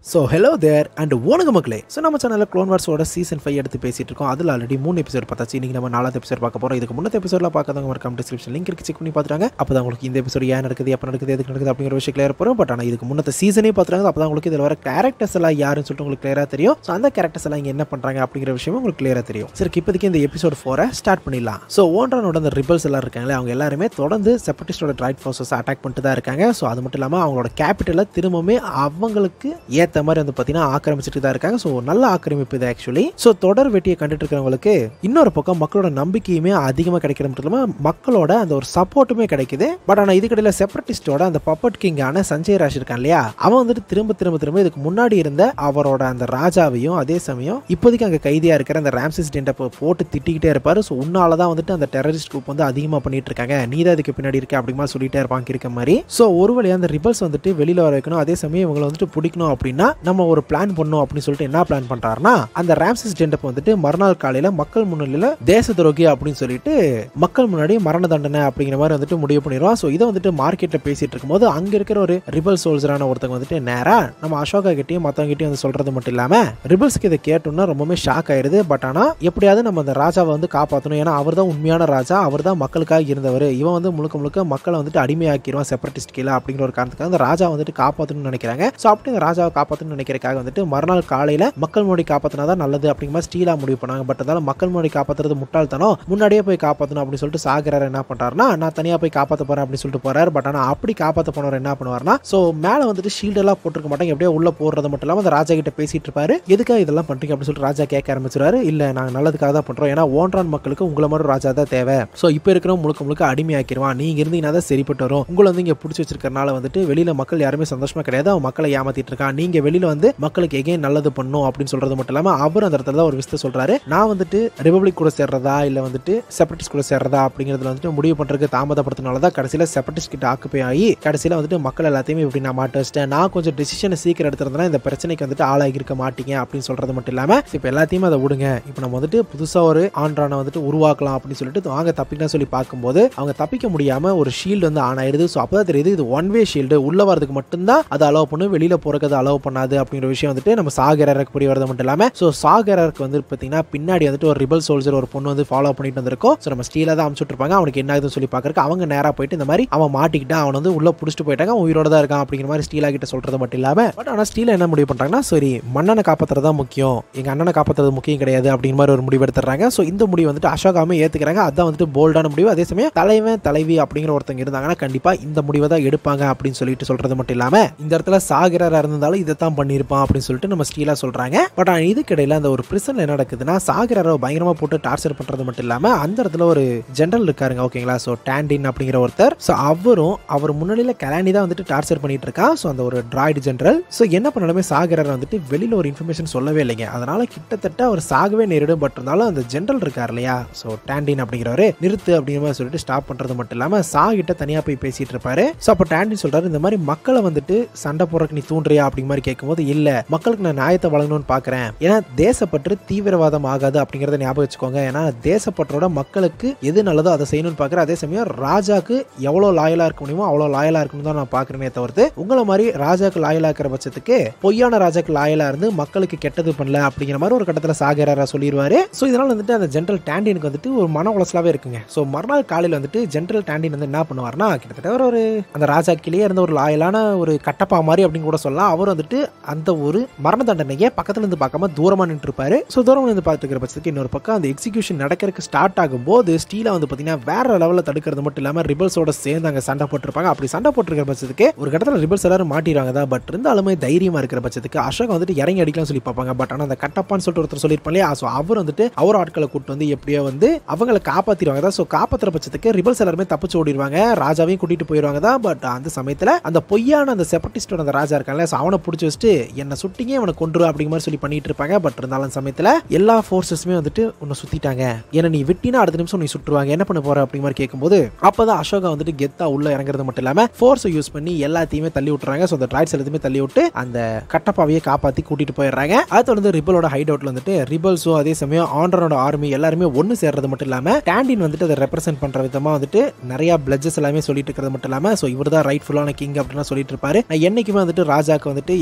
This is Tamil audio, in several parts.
So hello there and வணக்கம் மக்களே. So நம்ம சேனல்ல Clone Wars ஓட சீசன் 5 எடுத்து பேசிட்டு இருக்கோம். அதுல ஆல்ரெடி 3 எபிசோட் பார்த்தாச்சு. இன்னைக்கு நம்ம 4வது எபிசோட் பார்க்க போறோம். இதுக்கு முன்னத்த எபிசோட்ல பார்க்காதவங்க மறக்காம டிஸ்கிரிப்ஷன் லிங்க் இருக்கு, செக் பண்ணி பாத்துறாங்க. அப்பதான் உங்களுக்கு இந்த எபிசோட் ஏன் நடக்குது, எப்ப நடக்குது, எதுக்கு நடக்குது அப்படிங்கிற விஷயம் கிளியர் போறோம். பட் ஆனா இதுக்கு முன்னத்த சீசனே பாத்துறாங்க. அப்பதான் உங்களுக்கு இதுல வர கேரக்டர்ஸ் எல்லாம் யாருன்னு சொல்லிட்டு உங்களுக்கு கிளியரா தெரியும். சோ அந்த கேரக்டர்ஸ் எல்லாம் இங்க என்ன பண்றாங்க அப்படிங்கிற விஷயம் உங்களுக்கு கிளியரா தெரியும். சரி, இப்போதைக்கு இந்த எபிசோட் 4 ஸ்டார்ட் பண்ணிடலாம். சோ ஓன்ரானோட அந்த ரிபல்ஸ் எல்லாம் இருக்காங்களே, அவங்க எல்லாருமே தொடர்ந்து செப்பரேட்டிஸ்டோட ட்ரைட் ஃபோர்ஸஸ் அட்டாக் பண்ணிட்டு தான் இருக்காங்க. சோ அது மட்டும் இல்லாம அவங்களோட கேபிட்டலை திரும்பவுமே அவங்களுக்கு ஏத்த மாதிரி வந்து பாத்தீங்கன்னா ஆக்கிரமிச்சிட்டு தான் இருக்காங்க. சோ நல்ல ஆக்கிரமிப்பு இது ஆக்சுவலி. சோ தொடர் வெட்டியை கண்டுட்டு இருக்கிறவங்களுக்கு இன்னொரு பக்கம் மக்களோட நம்பிக்கையுமே அதிகமா கிடைக்கிற மட்டும் இல்லாம மக்களோட அந்த ஒரு சப்போர்ட்டுமே கிடைக்குது. பட் ஆனா இதுக்கடையில செப்பரேட்டிஸ்டோட அந்த பப்பட் கிங்கான சஞ்சய் ராஜ் இருக்கான் இல்லையா, அவன் வந்துட்டு திரும்ப இதுக்கு முன்னாடி இருந்த அவரோட அந்த ராஜாவையும் அதே சமயம் இப்போதைக்கு அங்க கைதியா இருக்கிற அந்த ராம்சிஸ் டென்ட போட்டு திட்டிக்கிட்டே இருப்பாரு. சோ உன்னாலதான் வந்துட்டு அந்த டெரரிஸ்ட் குரூப் வந்து அதிகமா பண்ணிட்டு இருக்காங்க, நீதான் இதுக்கு பின்னாடி இருக்க அப்படிமா சொல்லிட்டே இருப்பாங்க இருக்க மாதிரி. சோ ஒரு வழியா அந்த ரிபல்ஸ் வந்துட்டு வெளியில வர வைக்கணும், அதே சமயம் இவங்களை வந்துட்டு பிடிக்கணும் அப்படின்னா நம்ம ஒரு பிளான் பண்ணணும் அப்படின்னு சொல்லிட்டு என்ன பிளான் பண்றாருன்னா, அந்த ராம்சிஸ் டென்டப் வந்துட்டு மறுநாள் காலையில மக்கள் முன்னிலையில தேச துரோகி அப்படின்னு சொல்லிட்டு மக்கள் முன்னாடி மரண தண்டனை அப்படிங்கிற மாதிரி வந்துட்டு முடிவு பண்ணிடுவான். சோ இதை வந்துட்டு மார்க்கெட்ல பேசிட்டு இருக்கும்போது அங்க இருக்கிற ஒரு ரிபல் சோல்ஜரான ஒருத்தங்க வந்துட்டு நேரா நம்ம அசோகா கிட்டயும் மத்தவங்க கிட்டயும் வந்து சொல்றது மட்டும் இல்லாம ரிபல்ஸ்க்கு இதை கேட்டோம்னா ரொம்பவே ஷாக் ஆயிருது. பட் ஆனா எப்படியாவது நம்ம அந்த ராஜாவை வந்து காப்பாற்றணும், ஏன்னா அவர் தான் உண்மையான ராஜா, அவர் தான் மக்களுக்காக இருந்தவர், இவன் வந்து முழுக்க மக்களை வந்துட்டு அடிமையாக்கிடுவான் செப்பரேட்டிஸ்ட் கீழே அப்படிங்கிற ஒரு காரணத்துக்காக அந்த ராஜா வந்துட்டு காப்பாற்றணும்னு நினைக்கிறாங்க. சோ அப்படி அந்த ராஜாவை காப்பாற்றணும்னு நினைக்கிறதுக்காக வந்துட்டு மறுநாள் காலையில மக்கள் மொழி காப்பாத்தினாதான் நல்லது அப்படிங்கிற மாதிரி ஸ்டீலா முடிவு பண்ணாங்க. பட் அதனால மக்கள் மொழி காப்பாத்துறது முட்டாள்தனம், முன்னாடியே போய் காப்பாற்றணும் அப்படின்னு சொல்லிட்டு சாகரார் என்ன பண்றாருன்னா, நான் தனியா போய் காப்பாற்ற போறேன் அப்படின்னு சொல்லிட்டு போறாரு. பட் ஆனா அப்படி காப்பாற்ற போனவர் என்ன பண்ணுவாருன்னா, சோ மேல வந்துட்டு ஷீல்ட் எல்லாம் போட்டுருக்க மாட்டாங்க, எப்படியோ உள்ள போடுறது மட்டும் இல்லாம அந்த ராஜா கிட்ட பேசிட்டு இருப்பாரு. எதுக்காக இதெல்லாம் பண்றீங்க அப்படின்னு சொல்லிட்டு ராஜா கேட்க ஆரம்பிச்சிருவாரு. இல்ல நாங்க நல்லதுக்காக தான் பண்றோம், ஏன்னா ஓன்றான் மக்களுக்கு உங்களை மாதிரி ராஜா தான் தேவை. சோ இப்ப இருக்கிறவங்க முழுக்க அடிமையாக்கிடுவான், நீங்க இருந்தீங்கன்னா தான் சரிப்பட்டு வரும், உங்களை வந்து இங்க பிடிச்சி வச்சிருக்கறனால வந்துட்டு வெளியில மக்கள் யாருமே சந்தோஷமா கிடையாது, அவன் மக்களை ஏமாத்திட்டு இருக்கான், நீங்க வெளியில வந்து மக்களுக்கு எகைன் நல்லது பண்ணும் அப்படின்னு சொல்றது மட்டும் இல்லாம அவர் அந்த இடத்துல தான் ஒரு விஷயத்தை சொல்றாரு. நான் வந்துட்டு ரிபப்ளிக் கூட சேர்றதா இல்ல வந்துட்டு செப்பரேட்டிஸ்ட் கூட சேர்றதா அப்படிங்கிறதுல வந்துட்டு முடிவு பண்றதுக்கு தாமதப்படுத்தினாலதான் கடைசியில செப்பரேட்டிஸ்ட் கிட்ட ஆக்குப்பை ஆகி கடைசியில வந்துட்டு மக்கள் எல்லாத்தையுமே இப்படி நான் மாட்ட வச்சிட்டேன், நான் கொஞ்சம் டிசிஷனை சீக்கிரம் எடுத்திருந்தேன் இந்த பிரச்சனைக்கு வந்துட்டு ஆளாகி இருக்க மாட்டீங்க அப்படின்னு சொல்றது மட்டும் இல்லாம இப்ப எல்லாத்தையுமே அதை விடுங்க, இப்ப நம்ம வந்துட்டு புதுசா ஒரு ஆண்ட்ரான வந்துட்டு உருவாக்கலாம் அப்படின்னு சொல்லிட்டு வாங்க தப்பிக்கலாம் சொல்லி பார்க்கும்போது அவங்க தப்பிக்க முடியாம ஒரு ஷீல்டு வந்து ஆன் ஆயிடுது. சோ அப்பதான் தெரியுது இது ஒன் வே ஷீல்டு, உள்ள வரதுக்கு மட்டும்தான் அதை அலோவ் பண்ணும், வெளியில போறதுக்கு அதை அலோவ் பண்ணாது அப்படிங்கிற விஷயம் வந்துட்டு நம்ம சாகரருக்கு புரிய வரது மட்டும் இல்லாம சோ சாகரருக்கு வந்து பாத்தீங்கன்னா பின்னாடி வந்துட்டு ஒரு ரிபல் சோல்ஜர் ஒரு பொண்ணு வந்து ஃபாலோ பண்ணிட்டு வந்திருக்கோம். சோ நம்ம ஸ்டீலா தான் அனுப்பிச்சுட்டு இருப்பாங்க, அவனுக்கு என்ன ஆகுதுன்னு சொல்லி பாக்குறதுக்கு அவங்க நேரா போயிட்டு இந்த மாதிரி அவன் மாட்டிக்கிட்டான், அவன் வந்து உள்ள புடிச்சிட்டு போயிட்டாங்க, அவன் உயிரோட தான் இருக்கான் அப்படிங்கிற மாதிரி ஸ்டீலா கிட்ட சொல்றது மட்டும் இல்லாம பட் ஆனா ஸ்டீலா என்ன முடிவு பண்றாங்கன்னா, சரி மன்னனை காப்பாத்துறது தான் முக்கியம், எங்க அண்ணனை காப்பாத்துறது முக்கியம் கிடையாது அப்படிங்கிற மாதிரி ஒரு முடிவு எடுத்துறாங்க. சோ இந்த முடிவு வந்துட்டு அசோகாமே ஏத்துக்கிறாங்க, அதான் வந்துட்டு போல்டான முடிவு. அதே சமயம் தலைவன் தலைவி அப்படிங்கிற ஒருத்தங்க இருந்தாங்கன்னா கண்டிப்பா இந்த முடிவை தான் எடுப்பாங்க அப்படின்னு சொல்லிட்டு சொல்றது மட்டும் இல்லாம இந்த இடத்துல சாகரா இருந்தாலும் இதைத்தான் பண்ணிருப்பான் அப்படின்னு சொல்லிட்டு நம்ம ஸ்டீலா சொல்றாங்க. பட் இதுக்கிடையில அந்த ஒரு பிரிசன்ல என்ன நடக்குதுன்னா, சாகரரை பயங்கரமா போட்டு டார்ச்சர் பண்றது மட்டும் இல்லாம அந்த இடத்துல ஒரு ஜெனரல் இருக்காருங்க, ஓகேங்களா. சோ டாண்டின் அப்படிங்கிற ஒருத்தர், சோ அவர் முன்னாடியில கலானி தான் வந்துட்டு டார்ச்சர் பண்ணிட்டு இருக்கான். சோ அந்த ஒரு டிராய்டு ஜெனரல். சோ என்ன பண்ணாலுமே சாகரரை வந்துட்டு வெளியில ஒரு இன்ஃபர்மேஷன் சொல்லவே இல்லைங்க, அதனால கிட்டத்தட்ட அவர் சாகவே நேரிடும். பட் இருந்தாலும் அந்த ஜெனரல் இருக்கார் இல்லையா, சோ டாண்டின் அப்படிங்கிறவரு நிறுத்து அப்படிங்கிற மாதிரி சொல்லிட்டு ஸ்டாப் பண்றது மட்டும் இல்லாம சாகிட்ட தனியா போய் பேசிட்டு இருப்பாரு. சோ அப்ப டாண்டின் சொல்றாரு, இந்த மாதிரி மக்களை வந்துட்டு சண்டை போறதுக்கு நீ தூண்டுறியா அப்படிங்கிற மாதிரி கேட்கும்போது, இல்ல மக்களுக்கு நான் நியாயத்தை வழங்கணும்னு பாக்குறேன், ஏன்னா தேசப்பற்று தீவிரவாதம் ஆகாது அப்படிங்கறத ஞாபகம் வச்சுக்கோங்க, ஏன்னா தேசப்பற்றோட மக்களுக்கு எது நல்லதோ அதை செய்யணும்னு பாக்குறேன், அதே சமயம் ராஜாக்கு எவ்வளவு லாயலா இருக்க முடியுமோ அவ்வளவு லாயலா இருக்கணும் தான் நான் பாக்குறேனே தவிர்த்து உங்களை மாதிரி ராஜாக்கு லாயலா இருக்கிற பட்சத்துக்கு பொய்யான ராஜாக்கு லாயலா இருந்து மக்களுக்கு கெட்டது பண்ணல அப்படிங்கிற மாதிரி ஒரு கட்டத்துல சாகரா சொல்லிடுவாரு. சோ இதனால வந்துட்டு அந்த ஜெனரல் டாண்டினுக்கு வந்துட்டு ஒரு மன உளைச்சலாவே இருக்குங்க. சோ மறுநாள் காலையில வந்துட்டு ஜெனரல் டாண்டின் வந்து என்ன பண்ணுவார்னா, கிட்டத்தட்ட ஒரு அந்த ராஜா கீழே இருந்த ஒரு லாயலான ஒரு கட்டப்பா மாதிரி அப்படின்னு கூட சொல்லலாம், அவர் வந்துட்டு அந்த ஒரு மரண தண்டனையை பக்கத்துல இருந்து பார்க்காம தூரமா நின்று இருப்பாரு. சோ தூரமா நின்று பார்த்துட்டு இருக்கிற பட்சத்துக்கு இன்னொரு பக்கம் அந்த எக்ஸிகியூஷன் நடக்கிறதுக்கு ஸ்டார்ட் ஆகும்போது ஸ்டீலா வந்து பாத்தீங்கன்னா வேற லெவல்ல தடுக்கிறது மட்டும் இல்லாம ரிபல்ஸோட சேர்ந்து அங்க சண்டை போட்டுருப்பாங்க. அப்படி சண்டை போட்டுருக்கிற பட்சத்துக்கு ஒரு கடத்துல ரிபல்ஸ் எல்லாரும் மாட்டிடுவாங்க தான். பட் இருந்தாலுமே தைரியமா இருக்கிற பட்சத்துக்கு அசோக் வந்துட்டு இறங்கி அடிக்கலாம் சொல்லி பார்ப்பாங்க. பட் ஆனா அந்த கட்டப்பான்னு சொல்லிட்டு ஒருத்தர் சொல்லியிருப்பாங்க இல்லையா, சோ அவர் வந்துட்டு அவர் ஆட்களை கூட்டு வந்து எப்படியோ வந்து அவங்களை காப்பாத்திடுவாங்க தான். சோ காப்பாத்துற பட்சத்துக்கு ரிபல்ஸ் எல்லாருமே தப்பிச்சு ஓடிடுவாங்க, ராஜாவையும் கூட்டிட்டு போயிடுவாங்க தான். பட் அந்த சமயத்துல அந்த பொய்யான அந்த செப்பரேட்டிஸ்டோட அந்த ராஜா இருக்காங்க, அவனை பிடிச்சி வச்சுட்டு என்ன சுட்டிங்க அவனை கொன்று அப்படிங்கிற மாதிரி சொல்லி பண்ணிட்டு இருப்பாங்க. பட் இருந்தாலும் சமயத்துல எல்லா போர்சஸுமே வந்துட்டு உன்னை சுத்திட்டாங்க, ஏன்னா நீ விட்டினா அடுத்த நிமிஷம் நீ சுட்டுருவாங்க, என்ன பண்ண போற அப்படிங்கிற மாதிரி கேட்கும்போது அப்பதான் அசோகா வந்துட்டு கெத்தா உள்ள இறங்குறது மட்டும் இல்லாம ஃபோர்ஸை யூஸ் பண்ணி எல்லாத்தையுமே தள்ளி விட்டுறாங்க. சோ அந்த ட்ராய்ட்ஸ் எல்லாத்தையுமே தள்ளி விட்டு அந்த கட்டப்பாவையே காப்பாத்தி கூட்டிட்டு போயிடுறாங்க. அது தொடர்ந்து ரிபலோட ஹைட் அவுட்ல வந்துட்டு ரிபல்ஸும் அதே சமயம் ஆண்ட்ரானோட ஆர்மி எல்லாருமே ஒன்னு சேர்றது மட்டும் இல்லாம டாண்டின் வந்துட்டு அதை ரெப்ரசென்ட் பண்ற விதமா வந்துட்டு நிறைய பிளட்ஜஸ் எல்லாமே சொல்லிட்டு இருக்கிறது மட்டும் இல்லாம சோ இவர் தான் ரைட்ஃபுல்லான கிங் அப்படின்னு சொல்லிட்டு இருப்பாரு. நான் என்னைக்குமே வந்துட்டு ராஜாக்கு வந்துட்டு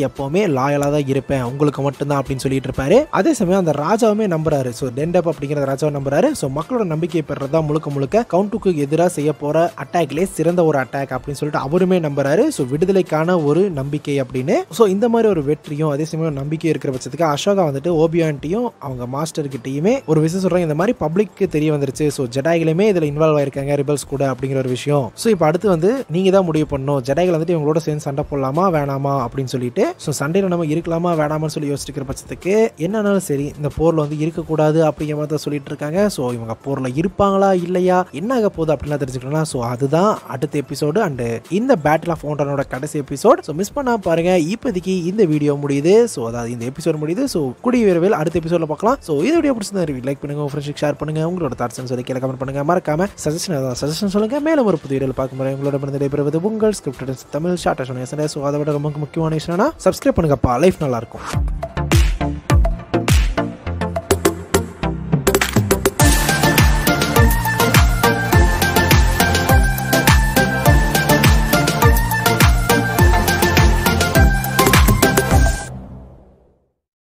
எப்பவுமே லாயலா தான் இருப்பேன் உங்களுக்கு மட்டும்தான் அப்படின்னு சொல்லிட்டு இருப்பாரு. அதே சமயம் அந்த ராஜாவுமே நம்புறாரு. ஸோ டெண்டப் அப்படிங்கிற ராஜாவை நம்புறாரு. ஸோ மக்களோட நம்பிக்கையை பெறதான் முழுக்க கவுண்டுக்கு எதிராக செய்ய போற அட்டாக்லே சிறந்த ஒரு அட்டாக் அப்படின்னு சொல்லிட்டு அவருமே நம்புறாரு. ஸோ விடுதலைக்கான ஒரு நம்பிக்கை அப்படின்னு. ஸோ இந்த மாதிரி ஒரு வெற்றியும் அதே சமயம் நம்பிக்கை இருக்கிற பட்சத்துக்கு அசோகா வந்துட்டு ஓபியான்ட்டையும் அவங்க மாஸ்டர் கிட்டையுமே ஒரு விஷயம் சொல்றாங்க. இந்த மாதிரி பப்ளிக்கு தெரிய வந்துருச்சு. ஸோ ஜெடாய்களுமே இதுல இன்வால்வ் ஆயிருக்காங்க ரிபல்ஸ் கூட அப்படிங்கிற ஒரு விஷயம். ஸோ இப்போ அடுத்து வந்து நீங்க தான் முடிவு பண்ணணும். ஜெடாய்கள் வந்துட்டு இவங்களோட சேர்ந்து சண்டை போடலாமா வேணாமா அப்படின்னு சொல்லிட்டு ஸோ சண்டையில நம்ம இருக்கலாமா வேணாமான்னு சொல்லி யோசிச்சுக்கிற பட்சத்துக்கு என்னன்னாலும் சரி இந்த போர்ல வந்து இருக்கக்கூடாது அப்படிங்கிற மாதிரி தான் சொல்லிட்டு இருக்காங்க. ஸோ இவங்க போர்ல இருப்பாங்களா இல்லையா என்ன ஆக போகுது அப்படின்லாம் தெரிஞ்சுக்கலாம். ஸோ அதுதான் அடுத்த எபிசோடு அண்ட் இந்த பேட்டில் ஆஃப் ஃபவுண்டனோட கடைசி எபிசோட். ஸோ மிஸ் பண்ணாம பாருங்க. இப்போதைக்கு இந்த வீடியோ முடியுது. ஸோ அதாவது இந்த எபிசோட் முடியுது. ஸோ கூடிய விரைவில் அடுத்த எபிசோட்ல பார்க்கலாம். ஸோ இந்த வீடியோ பிடிச்சிருந்தா லைக் பண்ணுங்க, உங்க ஃப்ரெண்ட்ஸ்க்கு ஷேர் பண்ணுங்க, உங்களோட தாட்ஸ் சொல்லி கீழே கமெண்ட் பண்ணுங்க. மறக்காம சஜஷன் சொல்லுங்க. மேலும் ஒரு புதிய வீடியோவில் பார்க்கும்போது உங்களோட விடைபெறுவது உங்கள் ஸ்கிரிப்டட் தமிழ் ஷார்ட். ஸோ அதை விட ரொம்ப முக்கியமான விஷயம் சப்ஸ்கிரைப் பண்ணுங்கப்பா. லைஃப் நல்லா இருக்கும்.